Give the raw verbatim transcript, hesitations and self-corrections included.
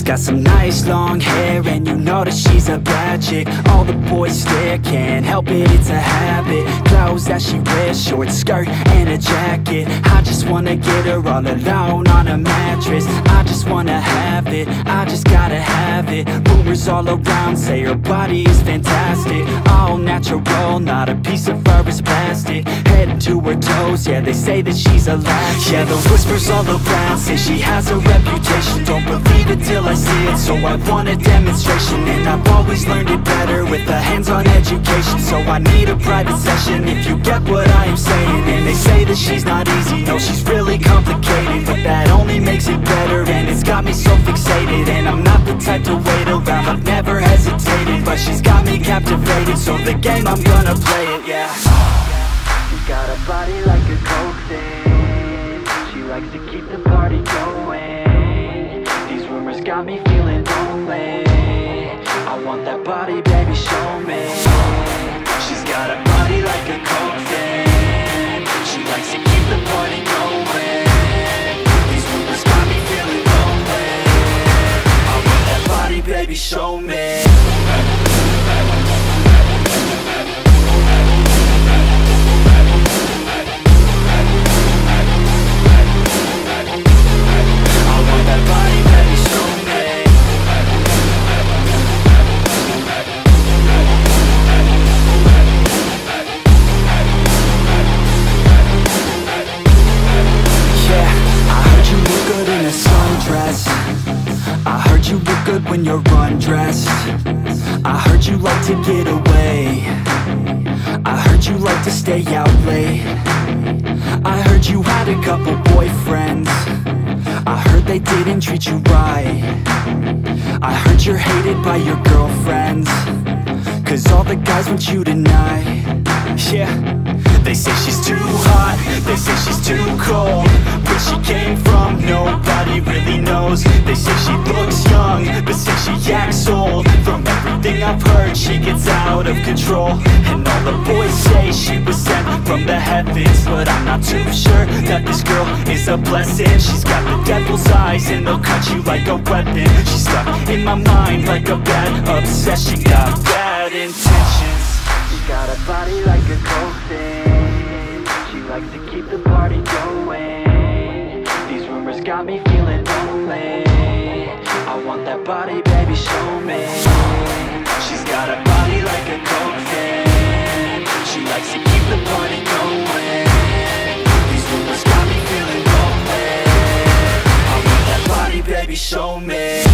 She's got some nice long hair, and you know that she's a bad chick. All the boys stare, can't help it, it's a habit. Clothes that she wears, short skirt and a jacket. I just wanna get her all alone on a mattress. I just wanna have it, I just gotta have it. Rumors all around say her body is fantastic. All natural, not a piece of fur is plastic. Head to her toes, yeah, they say that she's a latch. Yeah, the whispers all around say she has a reputation. Don't believe it till I see it, so I want a demonstration. And I've always learned it better with a hands-on education. So I need a private session if you get what I am saying. And they say that she's not easy, no, she's really complicated. But that only makes it better, and it's got me so fixated. And I'm not the type to wait around, I've never hesitated. But she's got me captivated, so the game, I'm gonna play it, yeah. She's got a body like a coke thing. She likes to keep the party going. These rumors got me feeling lonely. I want that body, baby, show me. She's got a body like a coke thing. She likes to keep the party going. These rumors got me feeling lonely. I want that body, baby, show me. I heard you look good when you're undressed. I heard you like to get away. I heard you like to stay out late. I heard you had a couple boyfriends. I heard they didn't treat you right. I heard you're hated by your girlfriends, cause all the guys want you tonight. Yeah, they say she's too hot, they say she's too cold. Where she came from, nobody really knows. They say she looks young, but say she acts old. From everything I've heard, she gets out of control. And all the boys say she was sent from the heavens, but I'm not too sure that this girl is a blessing. She's got the devil's eyes, and they'll cut you like a weapon. She's stuck in my mind like a bad obsession. Got bad intentions. She's got a body like a coke thing. She likes to keep the party going. These rumors got me feeling lonely. I want that body, baby, show me. She's got a body like a coke thing. She likes to keep the party going. These rumors got me feeling lonely. I want that body, baby, show me.